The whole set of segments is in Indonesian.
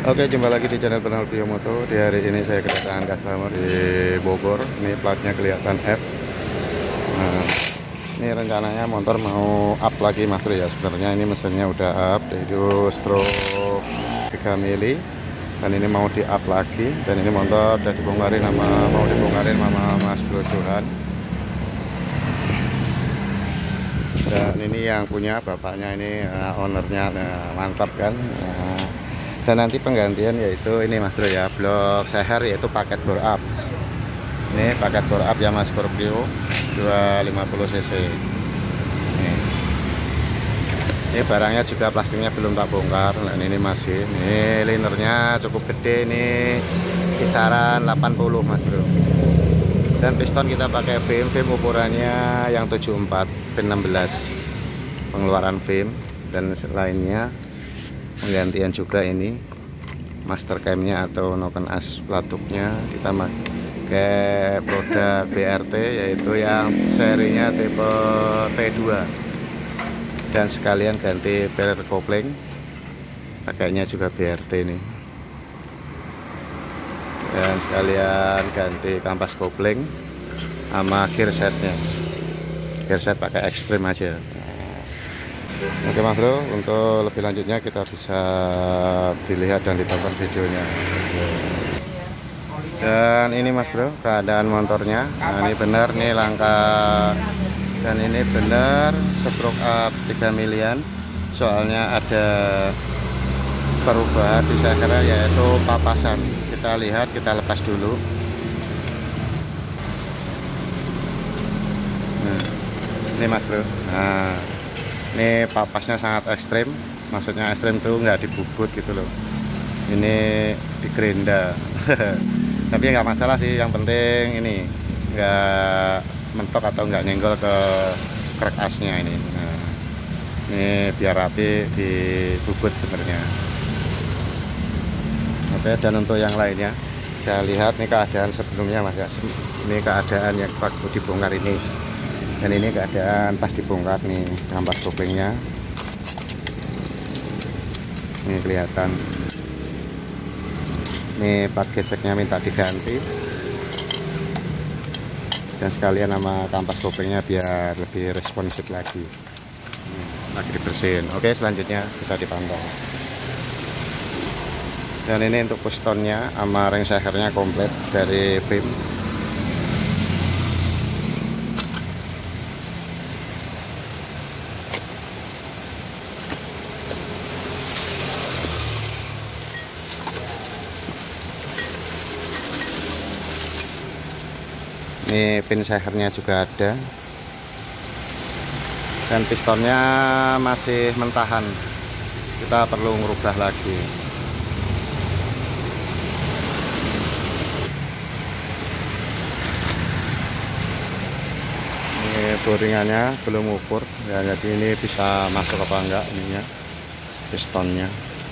Oke, jumpa lagi di channel Penal Prio Moto. Di hari ini saya kedatangan customer di Bogor. Ini platnya kelihatan F. Nah, ini rencananya motor mau up lagi Mas Bro ya. Sebenarnya ini mesinnya udah up, yaitu stroke 3 mili. Dan ini mau di up lagi. Dan ini motor udah dibongkarin sama Mas Bro Johan. Dan ini yang punya bapaknya ini, ownernya, mantap kan. Dan nanti penggantian yaitu ini Mas Bro ya, blok seher, yaitu paket bore up. Ini paket bore up Yamaha Scorpio 250 cc. Ini barangnya juga plastiknya belum tak bongkar. Nah, ini masih, ini linernya cukup gede, ini kisaran 80 Mas Bro. Dan piston kita pakai VIM ukurannya yang 74 pin 16 pengeluaran VIM. Dan lainnya penggantian juga ini master camnya atau noken as pelatuknya kita pakai produk BRT, yaitu yang serinya tipe T2, dan sekalian ganti pel kopling pakainya juga BRT ini, dan sekalian ganti kampas kopling sama gear setnya. Gear set pakai ekstrim aja. Oke Mas Bro, untuk lebih lanjutnya kita bisa dilihat dan ditonton videonya. Dan ini Mas Bro, keadaan motornya. Nah, ini benar nih langkah, dan ini benar stroke up 3 milian. Soalnya ada perubahan di sehernya, yaitu papasan. Kita lihat, kita lepas dulu. Nah, ini Mas Bro. Nah, ini papasnya sangat ekstrim, maksudnya ekstrim tuh nggak dibubut gitu loh, ini digerenda. Tapi nggak masalah sih, yang penting ini nggak mentok atau nggak nyenggol ke krek asnya ini. Nah, ini biar rapi dibubut sebenarnya. Oke, dan untuk yang lainnya saya lihat nih keadaan sebelumnya Mas ya. Ini keadaan yang waktu dibongkar ini. Dan ini keadaan pas dibongkar nih, kampas koplingnya ini kelihatan. Ini part geseknya minta diganti, dan sekalian sama kampas koplingnya biar lebih responsif lagi. Lagi dibersihin. Oke, selanjutnya bisa dipantau. Dan ini untuk pistonnya sama ring sehernya komplit dari VIM. Ini pin sehernya juga ada, dan pistonnya masih mentahan, kita perlu merubah lagi. Ini boringannya belum ukur ya, jadi ini bisa masuk apa enggak ininya, pistonnya.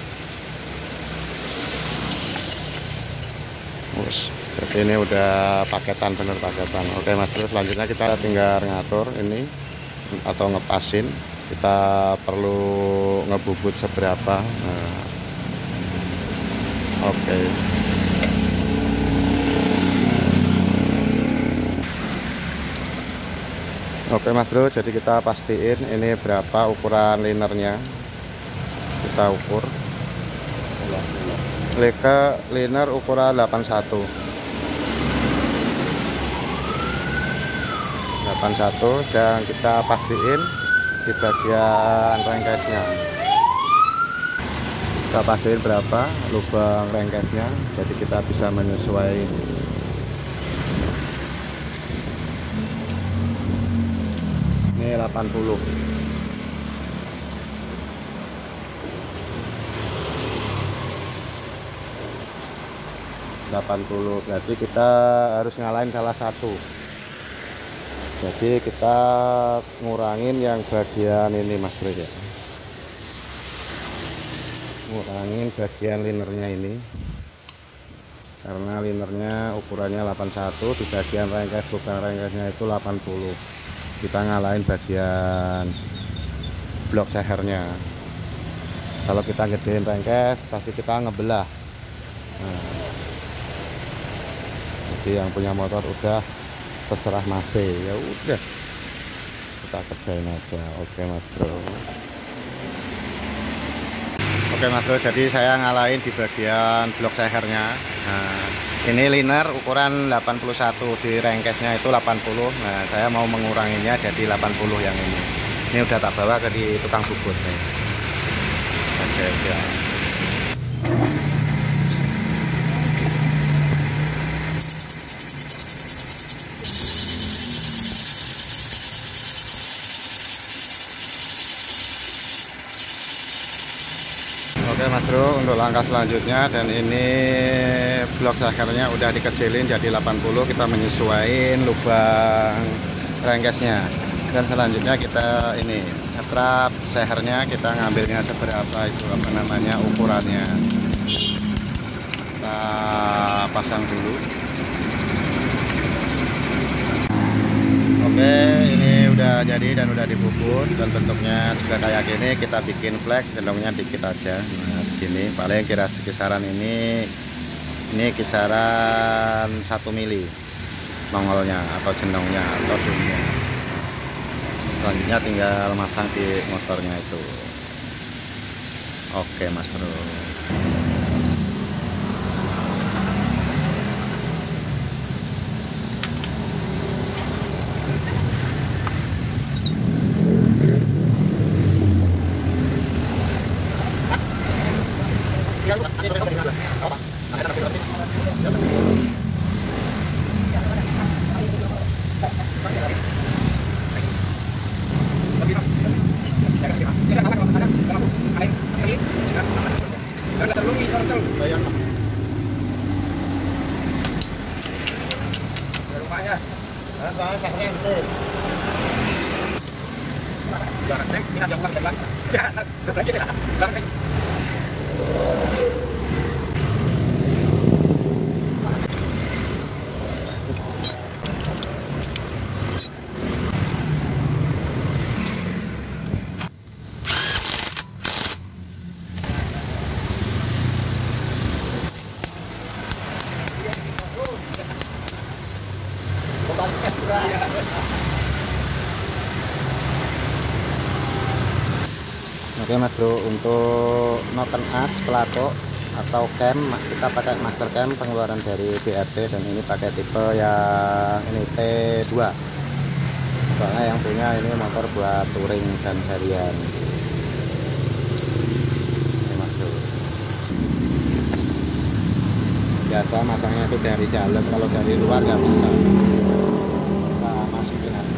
Jadi ini udah paketan, bener paketan. Oke Mas Bro, selanjutnya kita tinggal ngatur ini atau ngepasin. Kita perlu ngebubut seberapa. Nah, oke. Oke Mas Bro, jadi kita pastiin ini berapa ukuran linernya. Kita ukur. Leka liner ukuran 81, dan kita pastiin di bagian rengkesnya. Kita pastiin berapa lubang rengkesnya, jadi kita bisa menyesuaikan. Ini 80. Berarti kita harus ngalahin salah satu. Jadi kita ngurangin yang bagian ini Mas Bro ya. Ngurangin bagian linernya ini, karena linernya ukurannya 81, di bagian rengkes, bukan rengkesnya itu 80. Kita ngalahin bagian blok sehernya. Kalau kita gedein rengkes pasti kita ngebelah Nah, jadi yang punya motor udah terserah Mas, ya udah kita kerjain aja. Oke Mas Bro. Oke Mas Bro, jadi saya ngalahin di bagian blok sehernya. Nah, ini liner ukuran 81, di rengkesnya itu 80. Nah, saya mau menguranginya jadi 80 yang ini. Ini udah tak bawa ke di tukang bubut nih. Oke, ya. Oke Mas Bro, untuk langkah selanjutnya, dan ini blok sehernya udah dikecilin jadi 80, kita menyesuaikan lubang rengkesnya. Dan selanjutnya kita ini ngetrap sehernya, kita ngambilnya seberapa itu apa namanya ukurannya. Kita pasang dulu. Oke, ini udah jadi dan udah dibubut, dan bentuknya juga kayak gini. Kita bikin flex, gendongnya dikit aja. Nah, segini paling kira kisaran ini kisaran 1 mili nongolnya atau jendongnya atau zoomnya. Selanjutnya tinggal masang di motornya itu. Oke Mas Bro. Oke Mas Bro, untuk noken as pelatok atau cam kita pakai master cam pengeluaran dari BRT, dan ini pakai tipe yang ini T2, soalnya yang punya ini motor buat touring dan harian. Oke Mas Bro, biasa masangnya itu dari dalam, kalau dari luar nggak bisa. Kita masukin aja.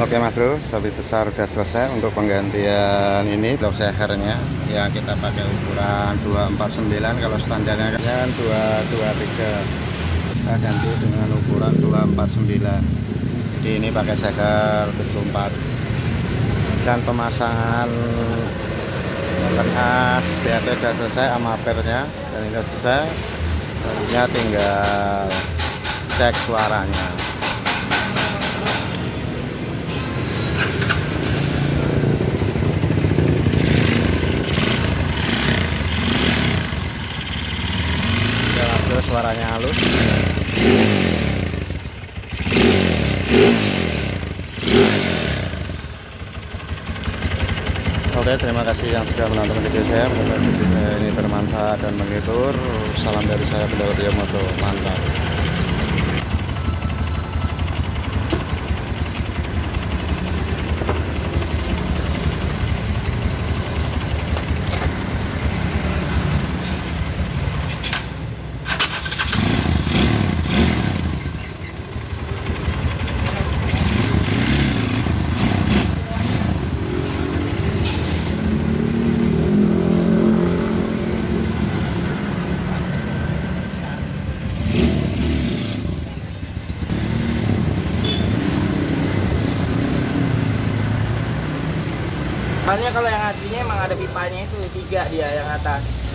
Oke Mas Bro, sapi besar udah selesai untuk penggantian ini blok sehernya yang kita pakai ukuran 249. Kalau standarnya kan 223, kita ganti dengan ukuran 249. Jadi ini pakai seher 74. Dan pemasangan motor as BAT udah selesai, amapernya dan ini udah selesai. Selanjutnya tinggal cek suaranya. Suaranya halus. Oke, terima kasih yang sudah menonton video saya. Semoga video saya ini bermanfaat dan menghibur. Salam dari saya, Bendahara Priyomoto. Mantap. Soalnya kalau yang aslinya emang ada pipanya itu 3 dia yang atas.